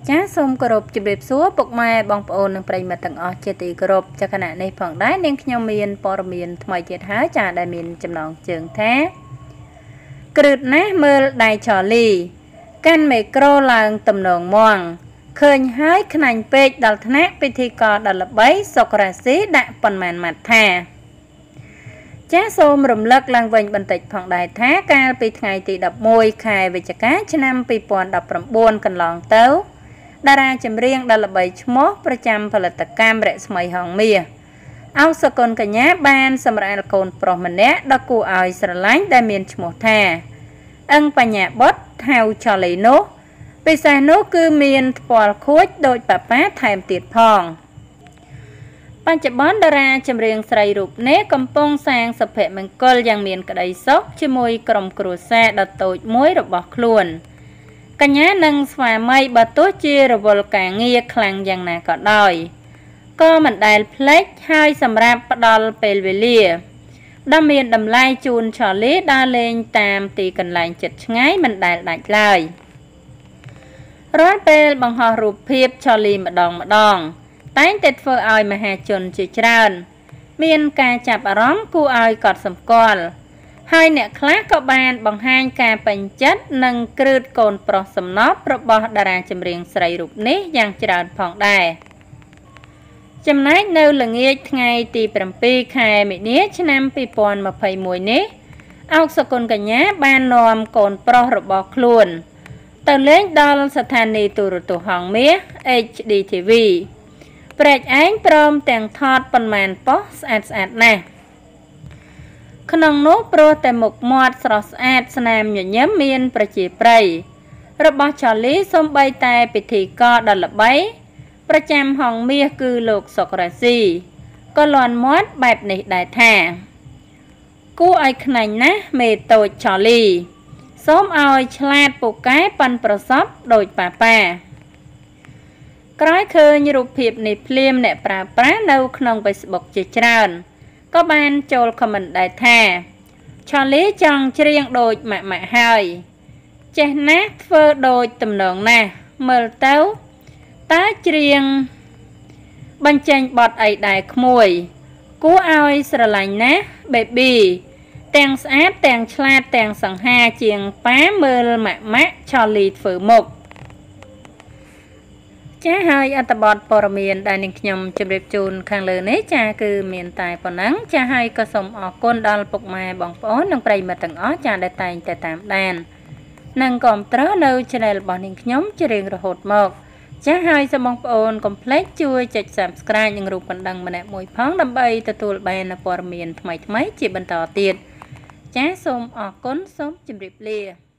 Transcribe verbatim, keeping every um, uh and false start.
Chá xôm cơ rộp chụp đẹp xúa bọc mai bong ôn nâng prey mà tầng ọ chê tì cơ rộp cho khả nạn này phỏng đáy nên nhau miền bò miền thmai chết hái chả đại miền chầm nòng trường thế. Cực nát mơ đại Chhaly căn mê krô làng tầm nòng moang khơi hái khả nạn bếch đal thác bê thi có đal lập bấy Sok Rasy đại phần màn mặt thà. Chá xôm rùm lật làng vệnh bần tịch phỏng đài thác ca bì ngày tì đập môi khai về chá cá cho năm bì bọn đập rầm buôn cần lòng tấu. Đà ra chấm riêng đà là bảy mốtประจำ ផលិតកម្មរស្មីហងមាអោសកូនកញ្ញាបានសម្រាប់កូនប្រុសម្នាក់ដ៏គួរឲ្យស្រឡាញ់ដែលមានឈ្មោះថាអឹងបញ្ញាបុត្រហៅChhalyនោះពិសេសនោះគឺមានថ្ពាល់ខួចដូចប៉ាប៉ាថែមទៀតផងបច្ចុប្បន្នតារាចម្រៀងស្រីរូបនេះកំពុងសាងសុភមង្គលយ៉ាងមានក្តីសុខជាមួយក្រុមគ្រួសារដ៏តូចមួយរបស់ខ្លួនកញ្ញានឹងស្វាមីបើទោះជារវល់ការងារខ្លាំងយ៉ាងណាក៏ដោយក៏មិនដែលភ្លេចហើយសម្រាប់ផ្ដល់ពេលវេលាដ៏មានតម្លៃជូនChhalyដើរលេងតាមទីកន្លែងជិតឆ្ងាយមិនដែលដាច់ឡើយរាល់ពេលបង្ហោះរូបភាពChhalyម្ដងម្ដងតែងតែធ្វើឲ្យមហាជនជាច្រើនមានការចាប់អារម្មណ៍គួរឲ្យកត់សម្គាល់ហើយអ្នកខ្លះក៏បានបង្ហាញការពេញចិត្តនិងគ្រឺតកូនប្រុសសំណប់របស់តារាចម្រៀងស្រីរូបនេះយ៉ាងច្រើនផងដែរចំណែកនៅល្ងាចថ្ងៃទី7ខែមីនាឆ្នាំពីរពាន់ម្ភៃមួយនេះអោកសកុនកញ្ញាបាននាំកូនប្រុសរបស់ខ្លួនទៅលេងដល់ស្ថានីយទូរទស្សន៍ហងមាស H D T V ព្រែកឯងព្រមទាំងថតប៉ុន្មានប៉ុស្តិ៍ស្អាតស្អាតណាស់ក្នុងនោះព្រោះតែមុខមាត់ស្រស់ស្អាតស្នាមញញឹមមានប្រជាប្រិយរបស់Chhalyសូម្បីតែពិធីករដ៏ល្បីប្រចាំហងមាសគឺលោកSok Rasyក៏លាន់មាត់បែបនេះដែរថាគួរឲ្យខ្នាញ់ណាស់មេតូចChhalyសូមឲ្យឆ្លាតពូកែប៉ាន់ប្រសពដូចប៉ាប៉ាក្រោយឃើញរូបភាពនេះភ្លាមអ្នកប្រើប្រាស់នៅក្នុង Facebook ជាច្រើនក៏បានចូលខមមិនដែរថាChhalyចង់ច្រៀងដូចម៉ាក់ម៉ាក់ហើយចេះណាស់ធ្វើដូចតំណងណាស់មើលទៅតើច្រៀងបញ្ចេញបទអីដែរក្មួយគួរឲ្យស្រឡាញ់ណាស់ baby ទាំងស្អាតទាំងឆ្លាតទាំងសង្ហាជាងប៉ាមើលម៉ាក់ម៉ាក់Chhalyធ្វើមុខចាហើយអត្ថបទព័ត៌មានដែលនឹងខ្ញុំជម្រាបជូនខាងលើនេះចាគឺមានតែប៉ុណ្ណឹងចាហើយក៏សូមអរគុណដល់ពុកម៉ែបងប្អូននិងប្រិយមិត្តទាំងអស់ចាដែលតែងតែតាមដាននិងគាំទ្រនៅ channel របស់នាងខ្ញុំជារៀងរហូតមកចាហើយសូមបងប្អូនកុំភ្លេចជួយចុច Subscribe និងរូបកណ្ដឹងម្នាក់មួយផងដើម្បីទទួលបានព័ត៌មានថ្មីៗជាបន្តទៀតចាសូមអរគុណសូមជម្រាបលា